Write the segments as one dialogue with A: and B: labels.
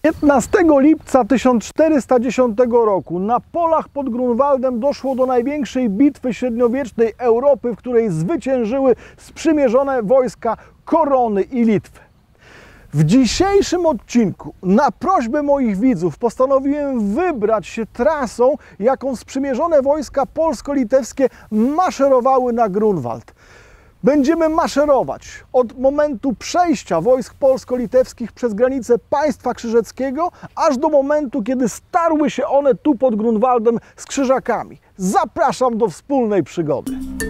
A: 15 lipca 1410 roku na polach pod Grunwaldem doszło do największej bitwy średniowiecznej Europy, w której zwyciężyły sprzymierzone wojska Korony i Litwy. W dzisiejszym odcinku na prośbę moich widzów postanowiłem wybrać się trasą, jaką sprzymierzone wojska polsko-litewskie maszerowały na Grunwald. Będziemy maszerować od momentu przejścia wojsk polsko-litewskich przez granicę państwa krzyżackiego, aż do momentu, kiedy starły się one tu pod Grunwaldem z krzyżakami. Zapraszam do wspólnej przygody.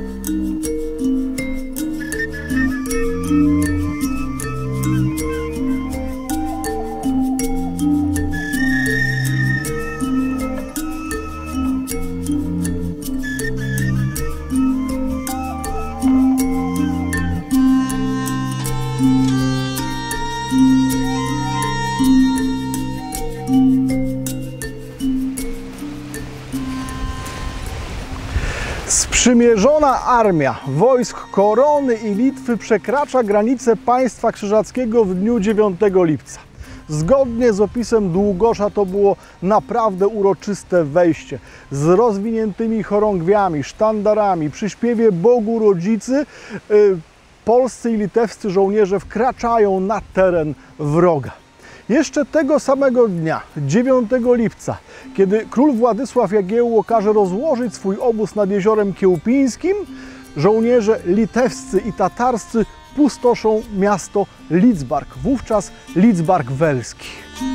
A: Sprzymierzona armia wojsk Korony i Litwy przekracza granicę państwa krzyżackiego w dniu 9 lipca. Zgodnie z opisem Długosza to było naprawdę uroczyste wejście z rozwiniętymi chorągwiami, sztandarami. Przy śpiewie Bogu Rodzicy polscy i litewscy żołnierze wkraczają na teren wroga. Jeszcze tego samego dnia, 9 lipca, kiedy król Władysław Jagiełło każe rozłożyć swój obóz nad jeziorem Kiełpińskim, żołnierze litewscy i tatarscy pustoszą miasto Lidzbark, wówczas Lidzbark Welski.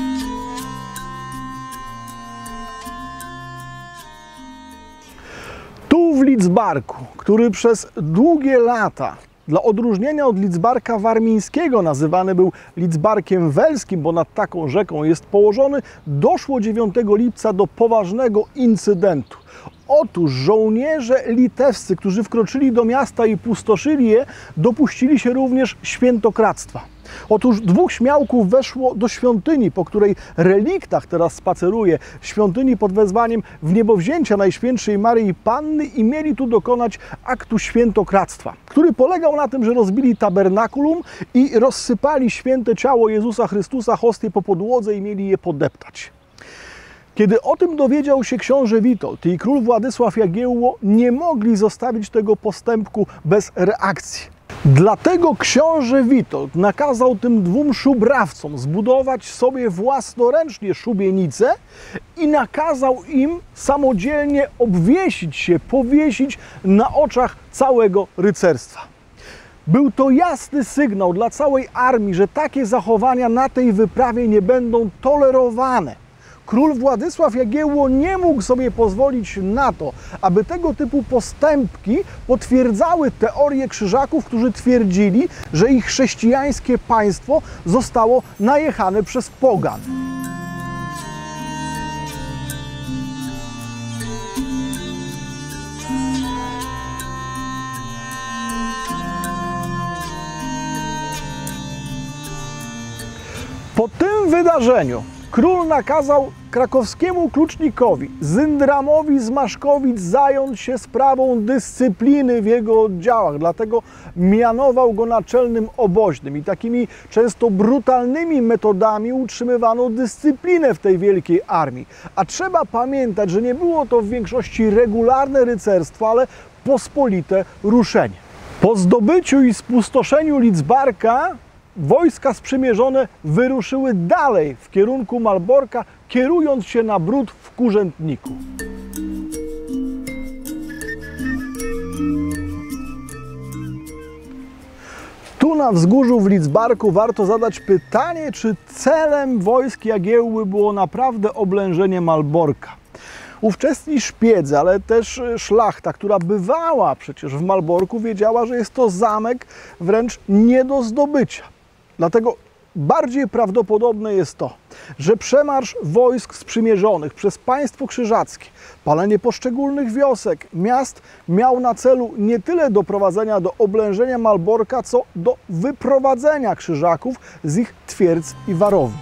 A: Tu w Lidzbarku, który przez długie lata dla odróżnienia od Lidzbarka warmińskiego nazywany był Lidzbarkiem Welskim, bo nad taką rzeką jest położony, doszło 9 lipca do poważnego incydentu. Otóż żołnierze litewscy, którzy wkroczyli do miasta i pustoszyli je, dopuścili się również świętokradztwa. Otóż dwóch śmiałków weszło do świątyni, po której reliktach teraz spaceruje, świątyni pod wezwaniem Wniebowzięcia Najświętszej Maryi Panny, i mieli tu dokonać aktu świętokradztwa, który polegał na tym, że rozbili tabernakulum i rozsypali święte ciało Jezusa Chrystusa, hostię, po podłodze i mieli je podeptać. Kiedy o tym dowiedział się książę Witold i król Władysław Jagiełło, nie mogli zostawić tego postępku bez reakcji. Dlatego książę Witold nakazał tym dwóm szubrawcom zbudować sobie własnoręcznie szubienicę i nakazał im samodzielnie obwiesić się, powiesić na oczach całego rycerstwa. Był to jasny sygnał dla całej armii, że takie zachowania na tej wyprawie nie będą tolerowane. Król Władysław Jagiełło nie mógł sobie pozwolić na to, aby tego typu postępki potwierdzały teorię krzyżaków, którzy twierdzili, że ich chrześcijańskie państwo zostało najechane przez pogan. Po tym wydarzeniu król nakazał krakowskiemu klucznikowi Zyndramowi z Maszkowic zająć się sprawą dyscypliny w jego oddziałach. Dlatego mianował go naczelnym oboźnym i takimi często brutalnymi metodami utrzymywano dyscyplinę w tej wielkiej armii. A trzeba pamiętać, że nie było to w większości regularne rycerstwo, ale pospolite ruszenie. Po zdobyciu i spustoszeniu Lidzbarka wojska sprzymierzone wyruszyły dalej w kierunku Malborka, kierując się na Bród w Kurzętniku. Tu na wzgórzu w Lidzbarku warto zadać pytanie, czy celem wojsk Jagiełły było naprawdę oblężenie Malborka. Ówczesni szpiedzy, ale też szlachta, która bywała przecież w Malborku, wiedziała, że jest to zamek wręcz nie do zdobycia. Dlatego bardziej prawdopodobne jest to, że przemarsz wojsk sprzymierzonych przez państwo krzyżackie, palenie poszczególnych wiosek, miast miał na celu nie tyle doprowadzenia do oblężenia Malborka, co do wyprowadzenia krzyżaków z ich twierdz i warowni.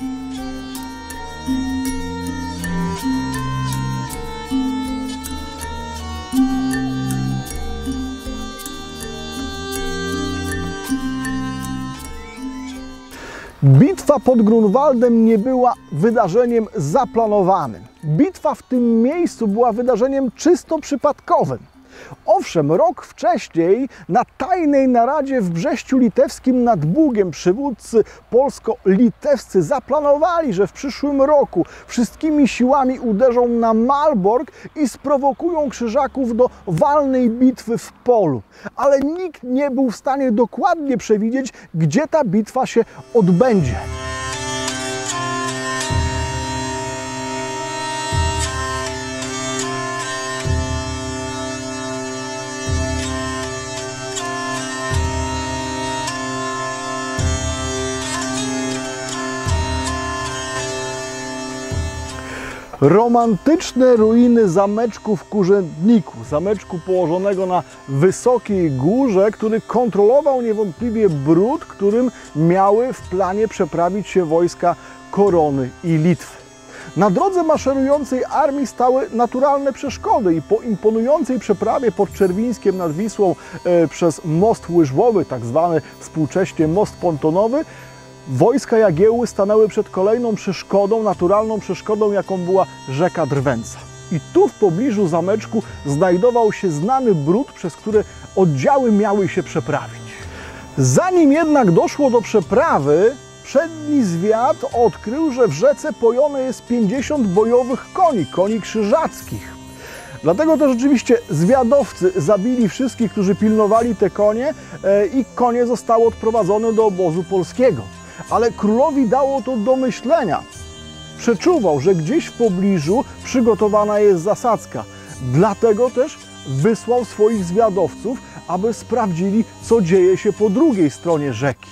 A: Bitwa pod Grunwaldem nie była wydarzeniem zaplanowanym. Bitwa w tym miejscu była wydarzeniem czysto przypadkowym. Owszem, rok wcześniej na tajnej naradzie w Brześciu Litewskim nad Bugiem przywódcy polsko-litewscy zaplanowali, że w przyszłym roku wszystkimi siłami uderzą na Malbork i sprowokują Krzyżaków do walnej bitwy w polu. Ale nikt nie był w stanie dokładnie przewidzieć, gdzie ta bitwa się odbędzie. Romantyczne ruiny zameczku w Kurzędniku, zameczku położonego na wysokiej górze, który kontrolował niewątpliwie Brud, którym miały w planie przeprawić się wojska Korony i Litwy. Na drodze maszerującej armii stały naturalne przeszkody i po imponującej przeprawie pod Czerwińskiem nad Wisłą przez most łyżwowy, tak zwany współcześnie most pontonowy, wojska Jagiełły stanęły przed kolejną przeszkodą, naturalną przeszkodą, jaką była rzeka Drwęca. I tu w pobliżu zameczku znajdował się znany Brud, przez który oddziały miały się przeprawić. Zanim jednak doszło do przeprawy, przedni zwiad odkrył, że w rzece pojone jest 50 bojowych koni krzyżackich. Dlatego też rzeczywiście zwiadowcy zabili wszystkich, którzy pilnowali te konie i konie zostały odprowadzone do obozu polskiego. Ale królowi dało to do myślenia. Przeczuwał, że gdzieś w pobliżu przygotowana jest zasadzka. Dlatego też wysłał swoich zwiadowców, aby sprawdzili, co dzieje się po drugiej stronie rzeki.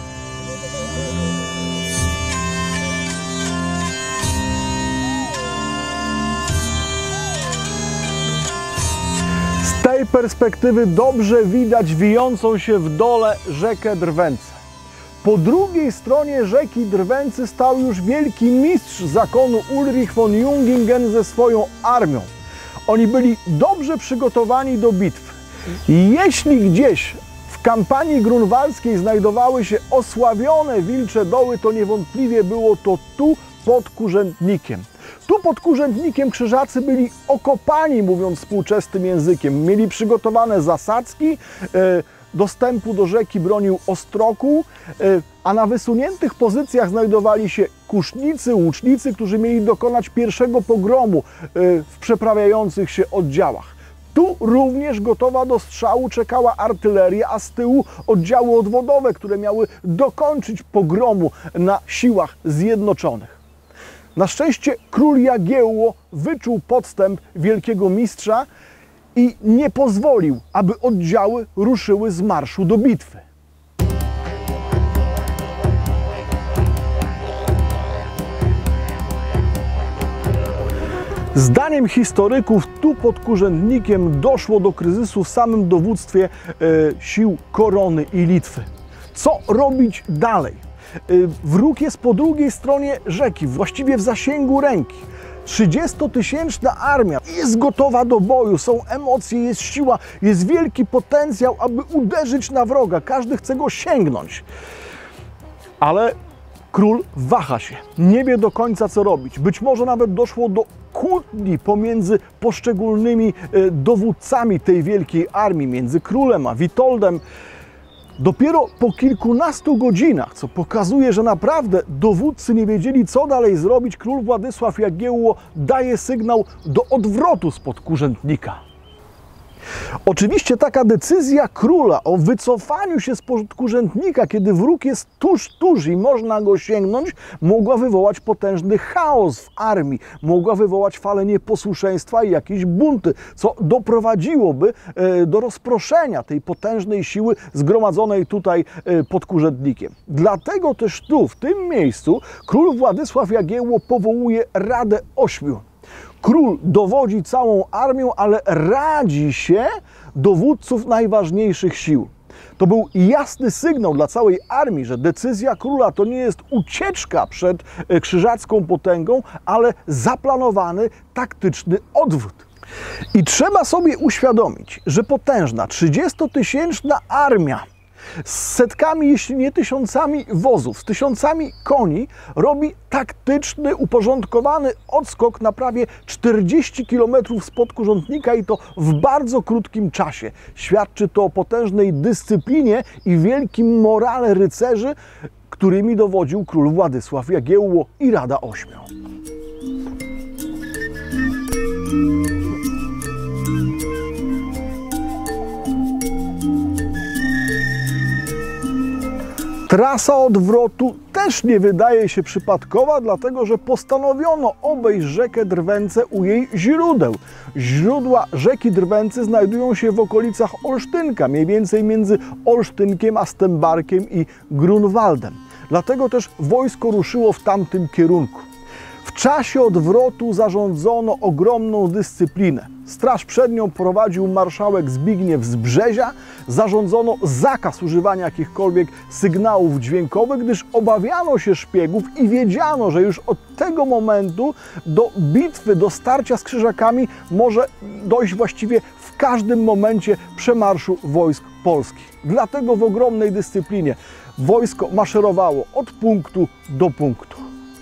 A: Z tej perspektywy dobrze widać wijącą się w dole rzekę Drwęcę. Po drugiej stronie rzeki Drwęcy stał już wielki mistrz zakonu Ulrich von Jungingen ze swoją armią. Oni byli dobrze przygotowani do bitwy. Jeśli gdzieś w kampanii grunwaldzkiej znajdowały się osławione Wilcze Doły, to niewątpliwie było to tu pod Kurzędnikiem. Tu pod Kurzędnikiem Krzyżacy byli okopani, mówiąc współczesnym językiem. Mieli przygotowane zasadzki, dostępu do rzeki bronił Ostrokół, a na wysuniętych pozycjach znajdowali się kusznicy, łucznicy, którzy mieli dokonać pierwszego pogromu w przeprawiających się oddziałach. Tu również gotowa do strzału czekała artyleria, a z tyłu oddziały odwodowe, które miały dokończyć pogromu na siłach zjednoczonych. Na szczęście król Jagiełło wyczuł podstęp wielkiego mistrza i nie pozwolił, aby oddziały ruszyły z marszu do bitwy. Zdaniem historyków tu pod Kurzędnikiem doszło do kryzysu w samym dowództwie sił Korony i Litwy. Co robić dalej? Wróg jest po drugiej stronie rzeki, właściwie w zasięgu ręki. 30-tysięczna armia jest gotowa do boju, są emocje, jest siła, jest wielki potencjał, aby uderzyć na wroga. Każdy chce go sięgnąć. Ale król waha się, nie wie do końca co robić. Być może nawet doszło do kłótni pomiędzy poszczególnymi dowódcami tej wielkiej armii, między królem a Witoldem. Dopiero po kilkunastu godzinach, co pokazuje, że naprawdę dowódcy nie wiedzieli, co dalej zrobić, król Władysław Jagiełło daje sygnał do odwrotu spod Kurzędnika. Oczywiście taka decyzja króla o wycofaniu się spod Kurzędnika, kiedy wróg jest tuż i można go sięgnąć, mogła wywołać potężny chaos w armii, mogła wywołać falę nieposłuszeństwa i jakieś bunty, co doprowadziłoby do rozproszenia tej potężnej siły zgromadzonej tutaj pod Kurzędnikiem. Dlatego też tu, w tym miejscu, król Władysław Jagiełło powołuje Radę Ośmiu. Król dowodzi całą armią, ale radzi się dowódców najważniejszych sił. To był jasny sygnał dla całej armii, że decyzja króla to nie jest ucieczka przed krzyżacką potęgą, ale zaplanowany taktyczny odwrót. I trzeba sobie uświadomić, że potężna 30-tysięczna armia Z setkami, jeśli nie tysiącami wozów, z tysiącami koni robi taktyczny, uporządkowany odskok na prawie 40 km spod kurządnika i to w bardzo krótkim czasie. Świadczy to o potężnej dyscyplinie i wielkim morale rycerzy, którymi dowodził król Władysław Jagiełło i Rada Ośmiu. Trasa odwrotu też nie wydaje się przypadkowa, dlatego że postanowiono obejść rzekę Drwęce u jej źródeł. Źródła rzeki Drwęcy znajdują się w okolicach Olsztynka, mniej więcej między Olsztynkiem a Stębarkiem i Grunwaldem. Dlatego też wojsko ruszyło w tamtym kierunku. W czasie odwrotu zarządzono ogromną dyscyplinę. Straż przednią prowadził marszałek Zbigniew z Brzezia. Zarządzono zakaz używania jakichkolwiek sygnałów dźwiękowych, gdyż obawiano się szpiegów i wiedziano, że już od tego momentu do bitwy, do starcia z Krzyżakami może dojść właściwie w każdym momencie przemarszu wojsk polskich. Dlatego w ogromnej dyscyplinie wojsko maszerowało od punktu do punktu.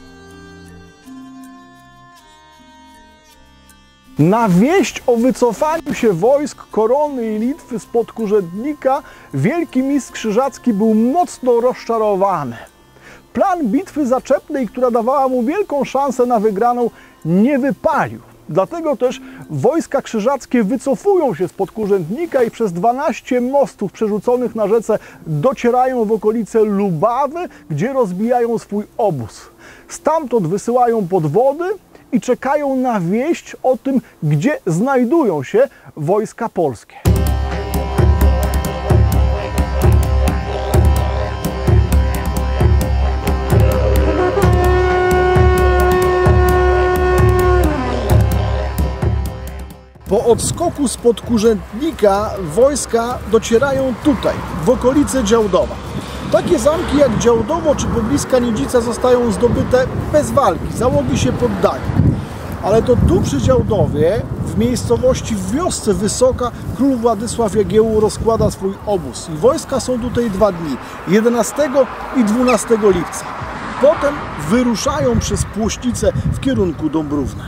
A: Na wieść o wycofaniu się wojsk Korony i Litwy spod kurządnika wielki mistrz Krzyżacki był mocno rozczarowany. Plan bitwy zaczepnej, która dawała mu wielką szansę na wygraną, nie wypalił. Dlatego też wojska krzyżackie wycofują się spod kurządnika i przez 12 mostów przerzuconych na rzece docierają w okolice Lubawy, gdzie rozbijają swój obóz. Stamtąd wysyłają podwody i czekają na wieść o tym, gdzie znajdują się wojska polskie. Po odskoku spod kurządnika wojska docierają tutaj, w okolice Działdowa. Takie zamki jak Działdowo czy pobliska Nidzica zostają zdobyte bez walki, załogi się poddają. Ale to tu przy Działdowie, w miejscowości, w wiosce Wysoka, król Władysław Jagiełło rozkłada swój obóz. I wojska są tutaj 2 dni, 11 i 12 lipca. Potem wyruszają przez Płośnicę w kierunku Dąbrówna.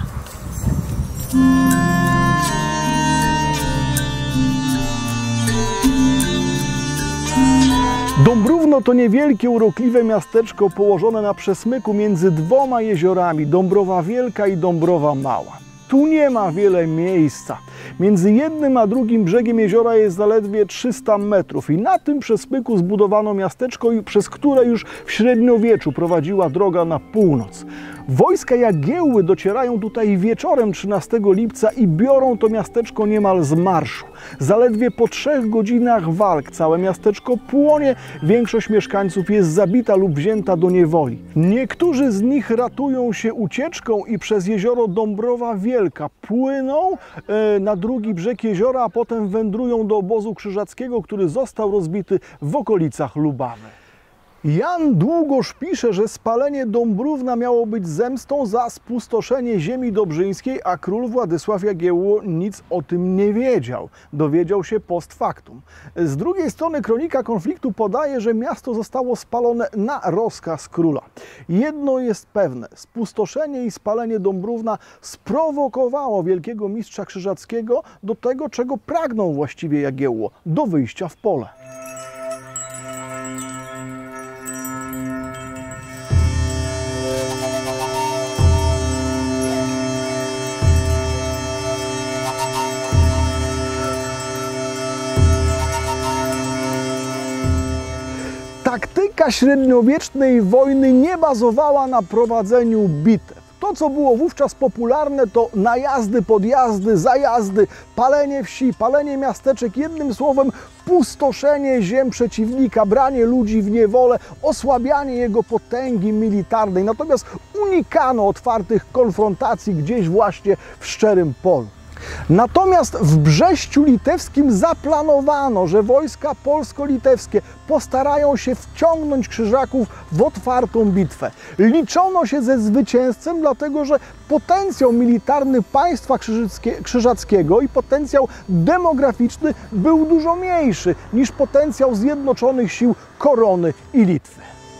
A: Dąbrówno to niewielkie, urokliwe miasteczko położone na przesmyku między 2 jeziorami, Dąbrowa Wielka i Dąbrowa Mała. Tu nie ma wiele miejsca. Między jednym a drugim brzegiem jeziora jest zaledwie 300 metrów i na tym przesmyku zbudowano miasteczko, przez które już w średniowieczu prowadziła droga na północ. Wojska Jagiełły docierają tutaj wieczorem 13 lipca i biorą to miasteczko niemal z marszu. Zaledwie po 3 godzinach walk całe miasteczko płonie, większość mieszkańców jest zabita lub wzięta do niewoli. Niektórzy z nich ratują się ucieczką i przez jezioro Dąbrowa Wielka płyną na drugi brzeg jeziora, a potem wędrują do obozu krzyżackiego, który został rozbity w okolicach Lubawy. Jan Długosz pisze, że spalenie Dąbrówna miało być zemstą za spustoszenie ziemi dobrzyńskiej, a król Władysław Jagiełło nic o tym nie wiedział. Dowiedział się post factum. Z drugiej strony kronika konfliktu podaje, że miasto zostało spalone na rozkaz króla. Jedno jest pewne, spustoszenie i spalenie Dąbrówna sprowokowało wielkiego mistrza krzyżackiego do tego, czego pragnął właściwie Jagiełło, do wyjścia w pole. Taktyka średniowiecznej wojny nie bazowała na prowadzeniu bitew. To, co było wówczas popularne, to najazdy, podjazdy, zajazdy, palenie wsi, palenie miasteczek, jednym słowem pustoszenie ziem przeciwnika, branie ludzi w niewolę, osłabianie jego potęgi militarnej. Natomiast unikano otwartych konfrontacji gdzieś właśnie w szczerym polu. Natomiast w Brześciu Litewskim zaplanowano, że wojska polsko-litewskie postarają się wciągnąć Krzyżaków w otwartą bitwę. Liczono się ze zwycięzcą, dlatego że potencjał militarny państwa krzyżackiego i potencjał demograficzny był dużo mniejszy niż potencjał zjednoczonych sił Korony i Litwy.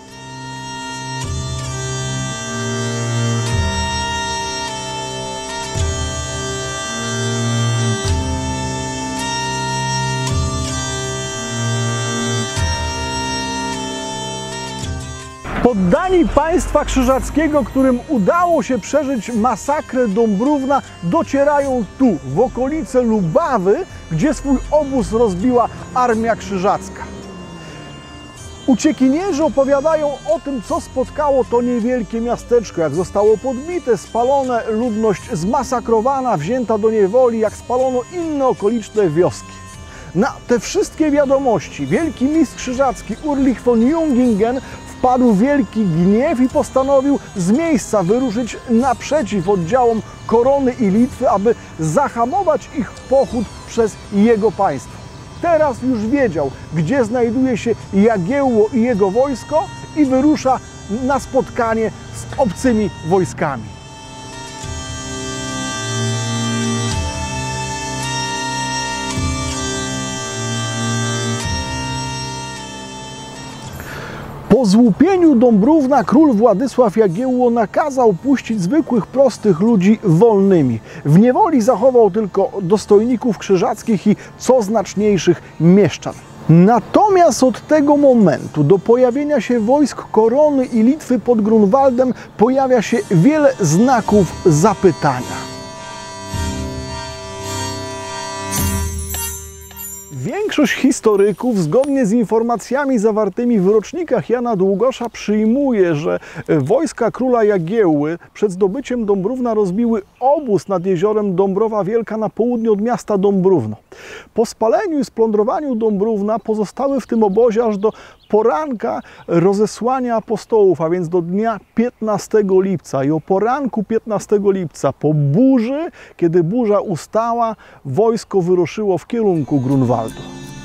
A: Poddani państwa krzyżackiego, którym udało się przeżyć masakrę Dąbrówna, docierają tu, w okolice Lubawy, gdzie swój obóz rozbiła armia krzyżacka. Uciekinierzy opowiadają o tym, co spotkało to niewielkie miasteczko, jak zostało podbite, spalone, ludność zmasakrowana, wzięta do niewoli, jak spalono inne okoliczne wioski. Na te wszystkie wiadomości wielki mistrz krzyżacki Ulrich von Jungingen wpadł w wielki gniew i postanowił z miejsca wyruszyć naprzeciw oddziałom Korony i Litwy, aby zahamować ich pochód przez jego państwo. Teraz już wiedział, gdzie znajduje się Jagiełło i jego wojsko i wyrusza na spotkanie z obcymi wojskami. Po złupieniu Dąbrówna król Władysław Jagiełło nakazał puścić zwykłych, prostych ludzi wolnymi. W niewoli zachował tylko dostojników krzyżackich i co znaczniejszych mieszczan. Natomiast od tego momentu do pojawienia się wojsk Korony i Litwy pod Grunwaldem pojawia się wiele znaków zapytania. Większość historyków, zgodnie z informacjami zawartymi w rocznikach Jana Długosza, przyjmuje, że wojska króla Jagiełły przed zdobyciem Dąbrówna rozbiły obóz nad jeziorem Dąbrowa Wielka na południe od miasta Dąbrówno. Po spaleniu i splądrowaniu Dąbrówna pozostały w tym obozie aż do poranka rozesłania apostołów, a więc do dnia 15 lipca. I o poranku 15 lipca, po burzy, kiedy burza ustała, wojsko wyruszyło w kierunku Grunwaldu.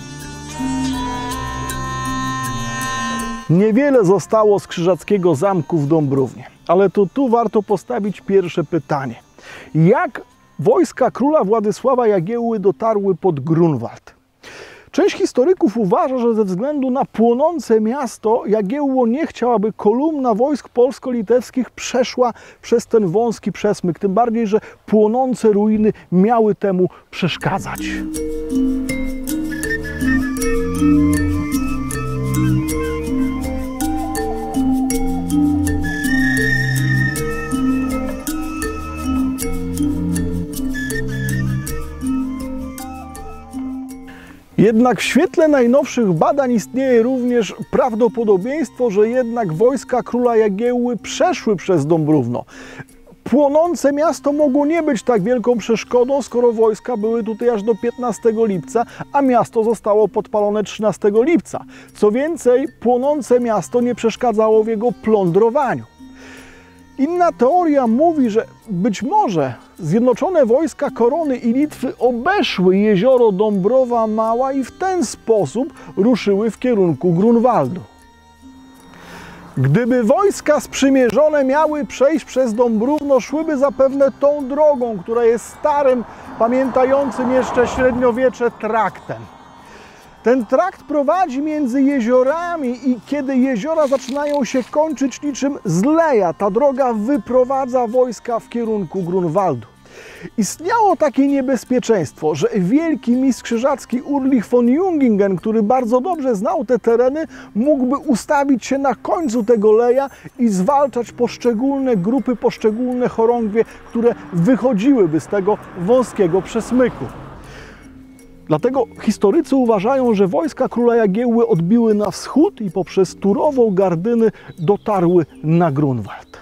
A: Niewiele zostało z krzyżackiego zamku w Dąbrównie, ale to tu warto postawić pierwsze pytanie. Jak wojska króla Władysława Jagiełły dotarły pod Grunwald? Część historyków uważa, że ze względu na płonące miasto Jagiełło nie chciał, aby kolumna wojsk polsko-litewskich przeszła przez ten wąski przesmyk, tym bardziej, że płonące ruiny miały temu przeszkadzać. Jednak w świetle najnowszych badań istnieje również prawdopodobieństwo, że jednak wojska króla Jagiełły przeszły przez Dąbrówno. Płonące miasto mogło nie być tak wielką przeszkodą, skoro wojska były tutaj aż do 15 lipca, a miasto zostało podpalone 13 lipca. Co więcej, płonące miasto nie przeszkadzało w jego plądrowaniu. Inna teoria mówi, że być może zjednoczone wojska Korony i Litwy obeszły jezioro Dąbrowa Mała i w ten sposób ruszyły w kierunku Grunwaldu. Gdyby wojska sprzymierzone miały przejść przez Dąbrówno, szłyby zapewne tą drogą, która jest starym, pamiętającym jeszcze średniowiecze traktem. Ten trakt prowadzi między jeziorami i kiedy jeziora zaczynają się kończyć niczym zleja, ta droga wyprowadza wojska w kierunku Grunwaldu. Istniało takie niebezpieczeństwo, że wielki mistrz krzyżacki Ulrich von Jungingen, który bardzo dobrze znał te tereny, mógłby ustawić się na końcu tego leja i zwalczać poszczególne grupy, poszczególne chorągwie, które wychodziłyby z tego wąskiego przesmyku. Dlatego historycy uważają, że wojska króla Jagiełły odbiły na wschód i poprzez Turową Gardyny dotarły na Grunwald.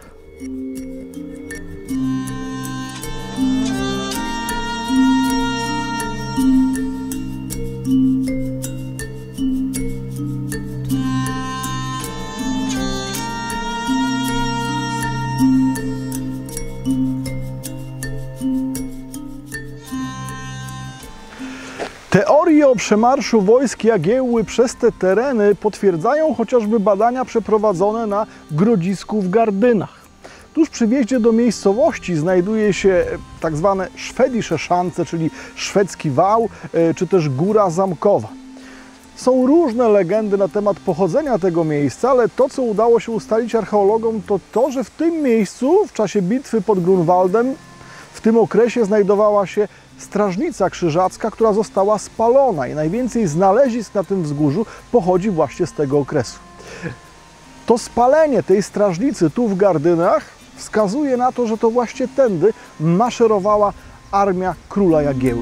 A: Teorie o przemarszu wojsk Jagiełły przez te tereny potwierdzają chociażby badania przeprowadzone na Grodzisku w Gardynach. Tuż przy wjeździe do miejscowości znajduje się tak zwane Schwedische Schanze, czyli szwedzki wał, czy też Góra Zamkowa. Są różne legendy na temat pochodzenia tego miejsca, ale to, co udało się ustalić archeologom, to to, że w tym miejscu w czasie bitwy pod Grunwaldem w tym okresie znajdowała się strażnica krzyżacka, która została spalona i najwięcej znalezisk na tym wzgórzu pochodzi właśnie z tego okresu. To spalenie tej strażnicy tu w Gardynach wskazuje na to, że to właśnie tędy maszerowała armia króla Jagiełły.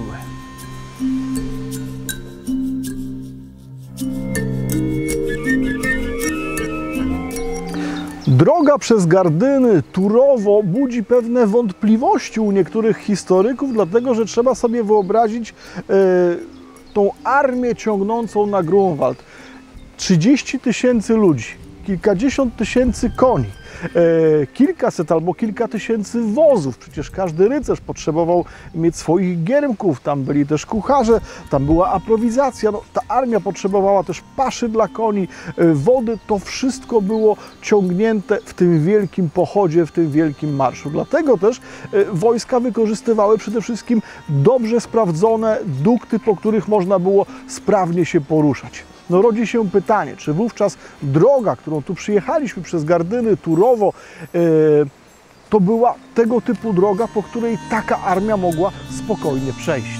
A: Droga przez Gardyny, Turowo budzi pewne wątpliwości u niektórych historyków, dlatego że trzeba sobie wyobrazić tą armię ciągnącą na Grunwald. 30 000 ludzi, kilkadziesiąt tysięcy koni, kilkaset albo kilka tysięcy wozów. Przecież każdy rycerz potrzebował mieć swoich giermków, tam byli też kucharze, tam była aprowizacja. No, ta armia potrzebowała też paszy dla koni, wody. To wszystko było ciągnięte w tym wielkim pochodzie, w tym wielkim marszu. Dlatego też wojska wykorzystywały przede wszystkim dobrze sprawdzone dukty, po których można było sprawnie się poruszać. No rodzi się pytanie, czy wówczas droga, którą tu przyjechaliśmy przez Gardyny, Turowo, to była tego typu droga, po której taka armia mogła spokojnie przejść.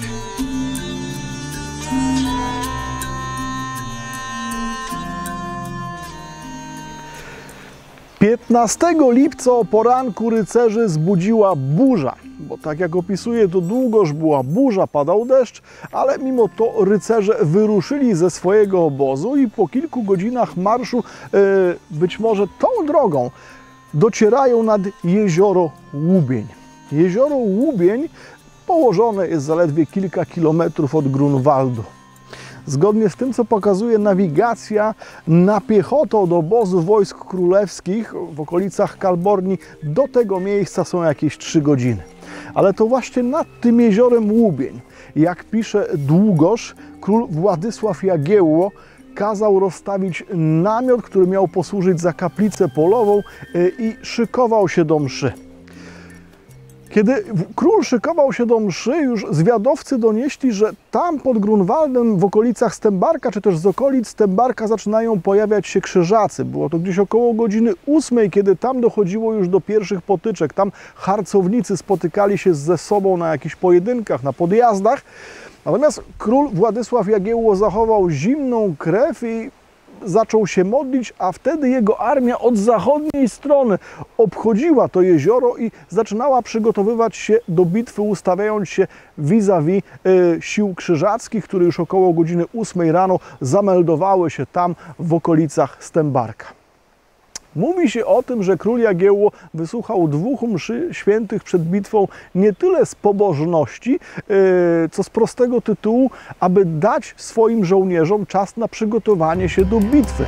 A: Piętnastego lipca o poranku rycerzy zbudziła burza, bo tak jak opisuje to Długosz, była burza, padał deszcz, ale mimo to rycerze wyruszyli ze swojego obozu i po kilku godzinach marszu, być może tą drogą, docierają nad jezioro Łubień. Jezioro Łubień położone jest zaledwie kilka kilometrów od Grunwaldu. Zgodnie z tym, co pokazuje nawigacja, na piechotę od obozu wojsk królewskich w okolicach Kalborni do tego miejsca są jakieś 3 godziny. Ale to właśnie nad tym jeziorem Łubień, jak pisze Długosz, król Władysław Jagiełło kazał rozstawić namiot, który miał posłużyć za kaplicę polową i szykował się do mszy. Kiedy król szykował się do mszy, już zwiadowcy donieśli, że tam pod Grunwaldem, w okolicach Stębarka, czy też z okolic Stębarka zaczynają pojawiać się krzyżacy. Było to gdzieś około godziny 8, kiedy tam dochodziło już do pierwszych potyczek. Tam harcownicy spotykali się ze sobą na jakichś pojedynkach, na podjazdach. Natomiast król Władysław Jagiełło zachował zimną krew i zaczął się modlić, a wtedy jego armia od zachodniej strony obchodziła to jezioro i zaczynała przygotowywać się do bitwy, ustawiając się vis-a-vis sił krzyżackich, które już około godziny 8 rano zameldowały się tam w okolicach Stębarka. Mówi się o tym, że król Jagiełło wysłuchał 2 mszy świętych przed bitwą nie tyle z pobożności, co z prostego tytułu, aby dać swoim żołnierzom czas na przygotowanie się do bitwy.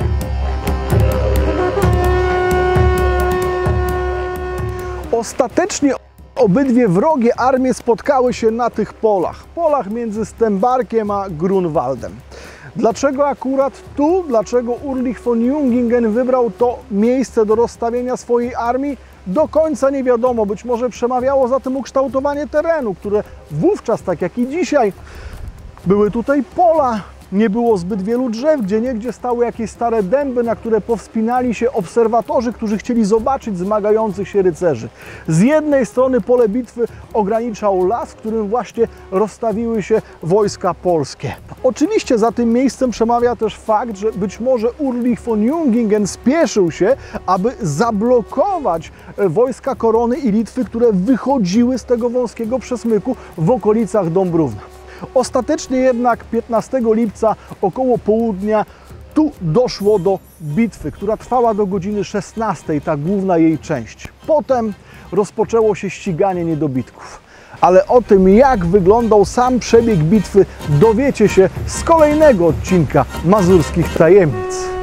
A: Ostatecznie obydwie wrogie armie spotkały się na tych polach między Stębarkiem a Grunwaldem. Dlaczego akurat tu? Dlaczego Ulrich von Jungingen wybrał to miejsce do rozstawienia swojej armii? Do końca nie wiadomo. Być może przemawiało za tym ukształtowanie terenu, które wówczas, tak jak i dzisiaj, były tutaj pola. Nie było zbyt wielu drzew, gdzieniegdzie stały jakieś stare dęby, na które powspinali się obserwatorzy, którzy chcieli zobaczyć zmagających się rycerzy. Z jednej strony pole bitwy ograniczał las, w którym właśnie rozstawiły się wojska polskie. Oczywiście za tym miejscem przemawia też fakt, że być może Ulrich von Jungingen spieszył się, aby zablokować wojska Korony i Litwy, które wychodziły z tego wąskiego przesmyku w okolicach Dąbrówna. Ostatecznie jednak 15 lipca około południa tu doszło do bitwy, która trwała do godziny 16, ta główna jej część. Potem rozpoczęło się ściganie niedobitków. Ale o tym, jak wyglądał sam przebieg bitwy, dowiecie się z kolejnego odcinka Mazurskich Tajemnic.